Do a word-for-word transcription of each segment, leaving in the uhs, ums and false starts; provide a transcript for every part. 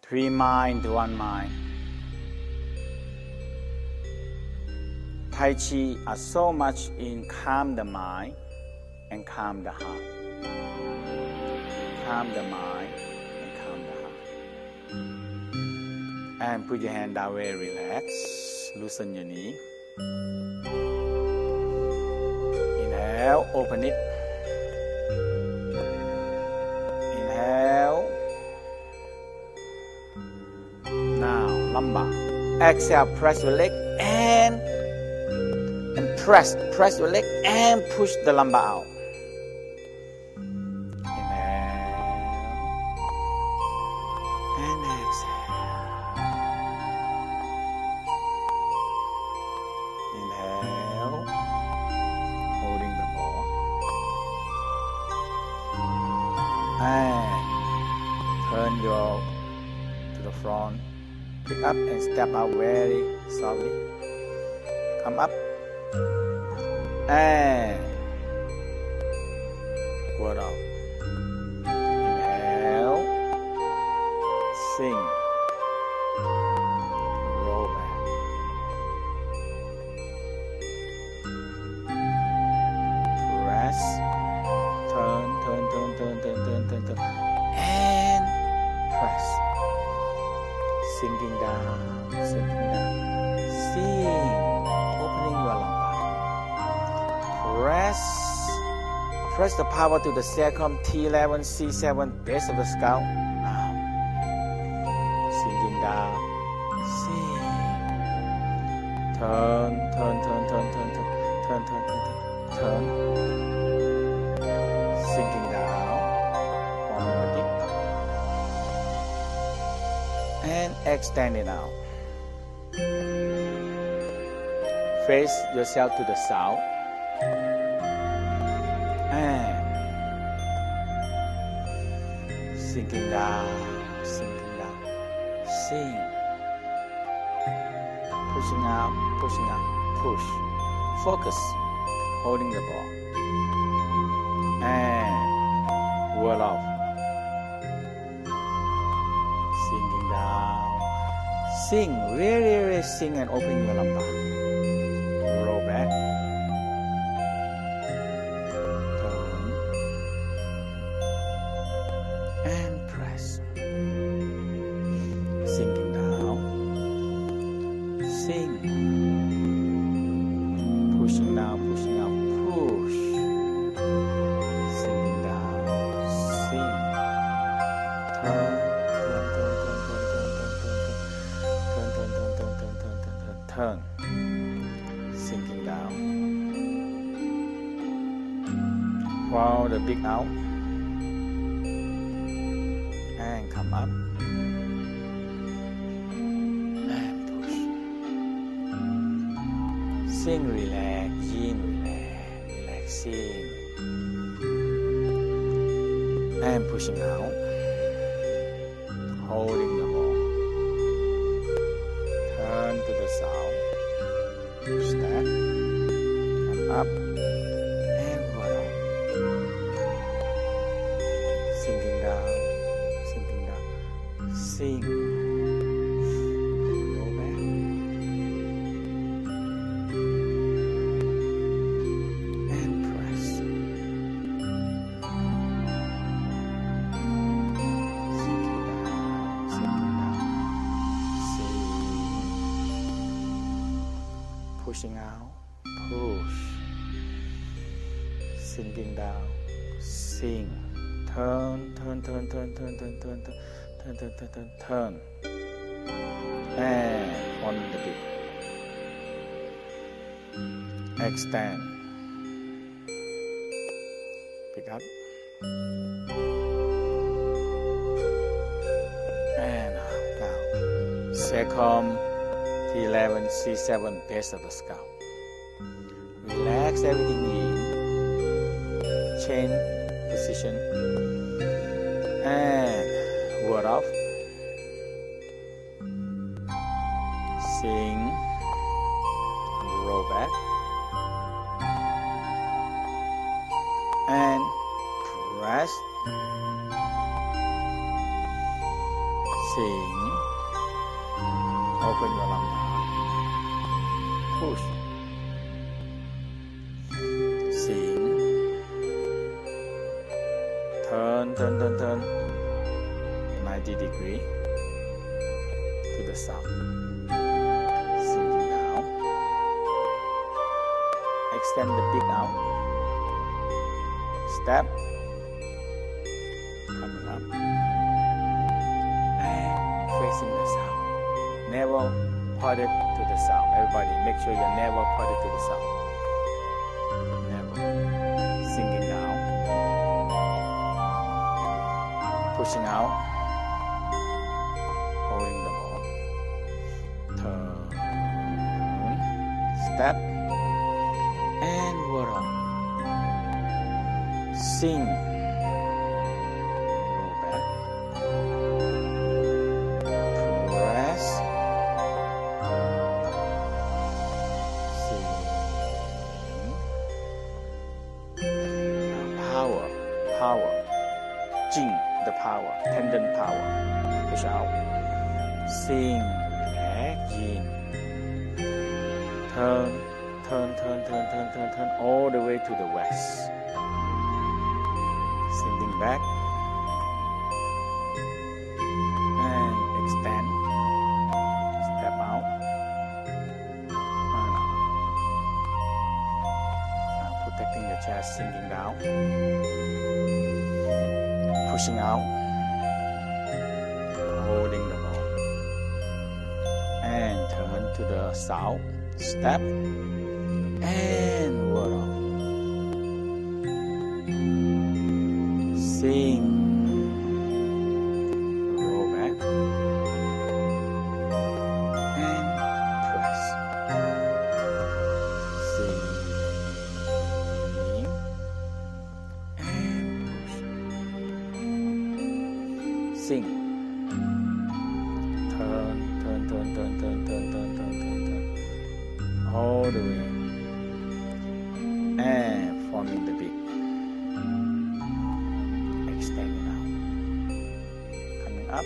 Three mind to one mind. Tai Chi are so much in calm the mind and calm the heart. Calm the mind and calm the heart. And put your hand down very relaxed. Loosen your knee. Inhale, open it. Inhale. Now, lumbar. Exhale, press your leg and and press, press your leg and push the lumbar out. Turn your to the front, pick up and step out very softly. Come up and go down. Inhale, sing, roll back. Press, turn, turn, turn, turn, turn, turn, turn, turn. And press, sinking down, sinking down, sing, opening your lumbar. Press, press the power to the sacrum, T eleven, C seven, base of the skull. Now, sinking down, sing, turn, turn, turn, turn, turn, turn, turn, turn, turn, turn, sinking down. And extend it out. Face yourself to the south. And sinking down, sinking down. Sing. Pushing out, pushing out, push. Focus. Holding the ball. And whirl off. Down. Sing, really, really sing and open your lumbar. Roll back. Turn. And press. Sinking down. Sing. Pushing down, pushing out, push. Sinking down. Sing. Turn. Turn, sinking down. Follow the big out and come up and push. Sing, relax, yin, relax, relaxing and pushing out, holding the ball. Turn to the south. Push that, come up, and roll. Sinking down, sinking down, sing, roll back, and press. Sinking down, sinking down, sing. Pushing out, push, sinking down, sing, turn, turn, turn, turn, turn, turn, turn, turn, turn, turn, turn, turn, turn, and on the beat. Extend, pick up, and now, sacrum, T eleven, C seven, base of the skull. Relax everything in. Change position. And word off. Sing. Roll back. And press. Sing. Open your lumbar. Push. Sing. Turn, turn, turn, turn. ninety degree to the south. Sinking down. Extend the beak out. Step. Coming up. And facing the south. Navel pointed to the south. Everybody, make sure your navel pointed to the south. Navel. Sinking down. Pushing out. Holding the ball. Turn. Step. And roll on. Sing. Roll back. Press. Sing. Now power. Power. Jing. The power. Tendon power. Push out. Sing. Relax. Yin. Turn. Turn, turn, turn, turn, turn, turn, all the way to the west. Sinking back. And extend. Step out. And out. Now protecting your chest, sinking down. Pushing out. Holding the ball. And turn to the south. Step. And roll off. Sing. Roll back. And press. Sing. And push. Sing. Turn, turn, turn, turn, turn, turn, turn, turn, turn, turn. All the way. And forming the beak. Extending out. Coming up.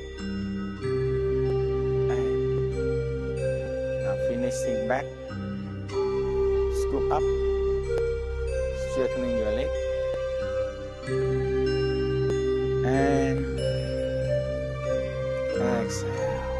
And now finishing back. Scoop up. Straightening your leg. And exhale.